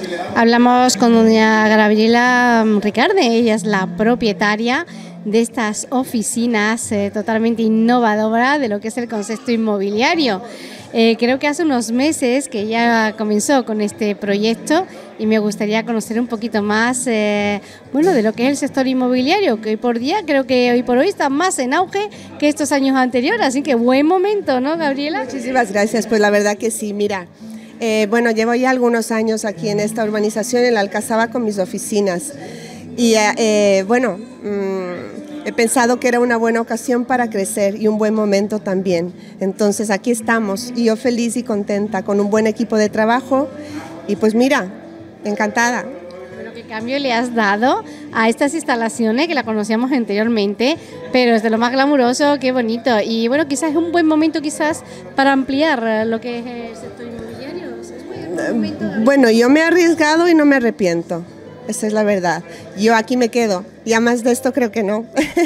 Hablamos con doña Gabriela Ricalde, ella es la propietaria de estas oficinas totalmente innovadoras de lo que es el concepto inmobiliario. Creo que hace unos meses que ya comenzó con este proyecto y me gustaría conocer un poquito más de lo que es el sector inmobiliario, que hoy por día, creo que hoy por hoy está más en auge que estos años anteriores, así que buen momento, ¿no, Gabriela? Muchísimas gracias, pues la verdad que sí, mira. Llevo ya algunos años aquí en esta urbanización, en la Alcazaba, con mis oficinas. Y he pensado que era una buena ocasión para crecer y un buen momento también. Entonces aquí estamos, y yo feliz y contenta, con un buen equipo de trabajo. Y pues mira, encantada. Bueno, ¿qué cambio le has dado a estas instalaciones que la conocíamos anteriormente? Pero es de lo más glamuroso, qué bonito. Y bueno, quizás es un buen momento para ampliar lo que es el sector inmobiliario. Bueno, yo me he arriesgado y no me arrepiento. Esa es la verdad. Yo aquí me quedo. Ya más de esto creo que no.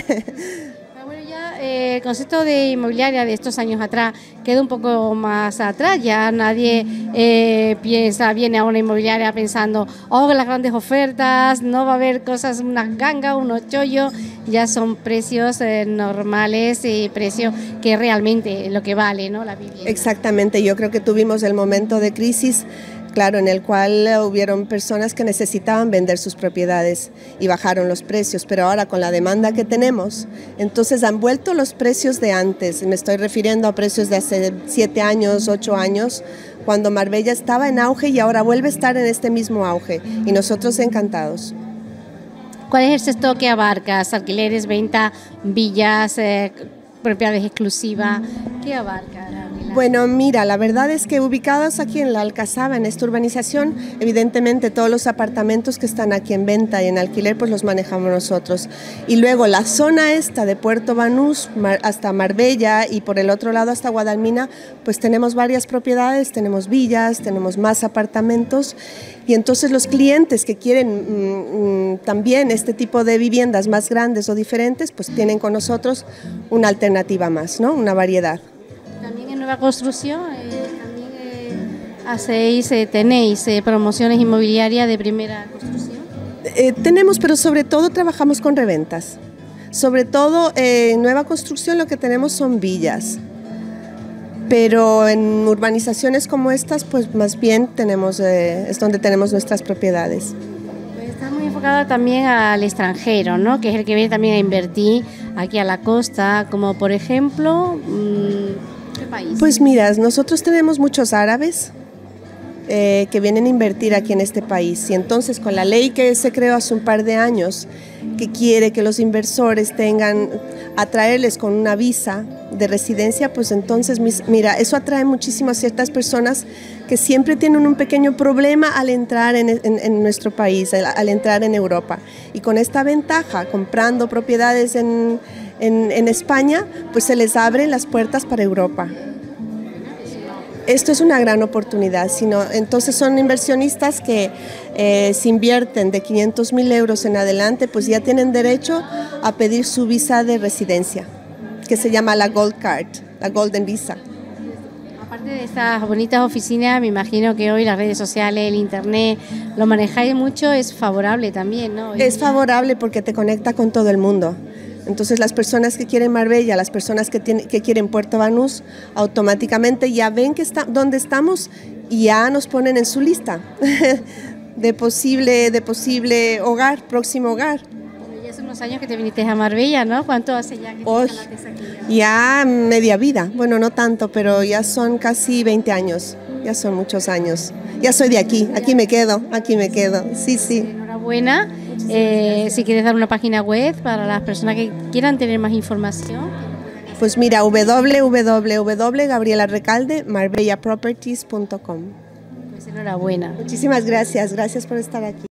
El concepto de inmobiliaria de estos años atrás queda un poco más atrás. Ya nadie viene a una inmobiliaria pensando, las grandes ofertas, no va a haber cosas, unas gangas, unos chollos. Ya son precios normales y precios que realmente lo que vale, ¿no? La vivienda. Exactamente. Yo creo que tuvimos el momento de crisis, claro, en el cual hubieron personas que necesitaban vender sus propiedades y bajaron los precios, pero ahora con la demanda que tenemos, entonces han vuelto los precios de antes. Me estoy refiriendo a precios de hace 7 años, 8 años, cuando Marbella estaba en auge y ahora vuelve a estar en este mismo auge, y nosotros encantados. ¿Cuál es el sector que abarcas? ¿Alquileres, venta, villas, propiedades exclusivas? ¿Qué abarca? Bueno, mira, la verdad es que ubicados aquí en la Alcazaba, en esta urbanización, evidentemente todos los apartamentos que están aquí en venta y en alquiler, pues los manejamos nosotros. Y luego la zona esta de Puerto Banús hasta Marbella, y por el otro lado hasta Guadalmina, pues tenemos varias propiedades, tenemos villas, tenemos más apartamentos. Y entonces los clientes que quieren también este tipo de viviendas más grandes o diferentes, pues tienen con nosotros una alternativa más, ¿no? Una variedad. También en nueva construcción, tenéis promociones inmobiliarias de primera construcción. Tenemos, pero sobre todo trabajamos con reventas. Sobre todo en nueva construcción lo que tenemos son villas. Pero en urbanizaciones como estas, pues más bien es donde tenemos nuestras propiedades. Pues está muy enfocada también al extranjero, ¿no? Que es el que viene también a invertir aquí a la costa, como por ejemplo, ¿qué país? Pues mira, nosotros tenemos muchos árabes que vienen a invertir aquí en este país, y entonces con la ley que se creó hace un par de años, que quiere que los inversores atraerles con una visa de residencia, pues entonces mira, eso atrae muchísimo a ciertas personas que siempre tienen un pequeño problema al entrar en nuestro país, al entrar en Europa, y con esta ventaja, comprando propiedades en España, pues se les abren las puertas para Europa. Esto es una gran oportunidad, entonces son inversionistas que si invierten de 500.000 euros en adelante, pues ya tienen derecho a pedir su visa de residencia, que se llama la Gold Card, la Golden Visa. Aparte de estas bonitas oficinas, me imagino que hoy las redes sociales, el internet, lo manejáis mucho, es favorable también, ¿no? Es favorable porque te conecta con todo el mundo. Entonces las personas que quieren Marbella, las personas que quieren Puerto Banús, automáticamente ya ven dónde estamos y ya nos ponen en su lista de posible hogar, próximo hogar. Ya hace unos años que te viniste a Marbella, ¿no? ¿Cuánto hace ya que te instalaste aquí? Ya media vida, bueno, no tanto, pero ya son casi 20 años, ya son muchos años. Ya soy de aquí me quedo, sí, sí. Enhorabuena. Si quieres dar una página web para las personas que quieran tener más información. Pues mira, www.gabrielarecalde.marbellaproperties.com. Pues enhorabuena. Muchísimas gracias por estar aquí.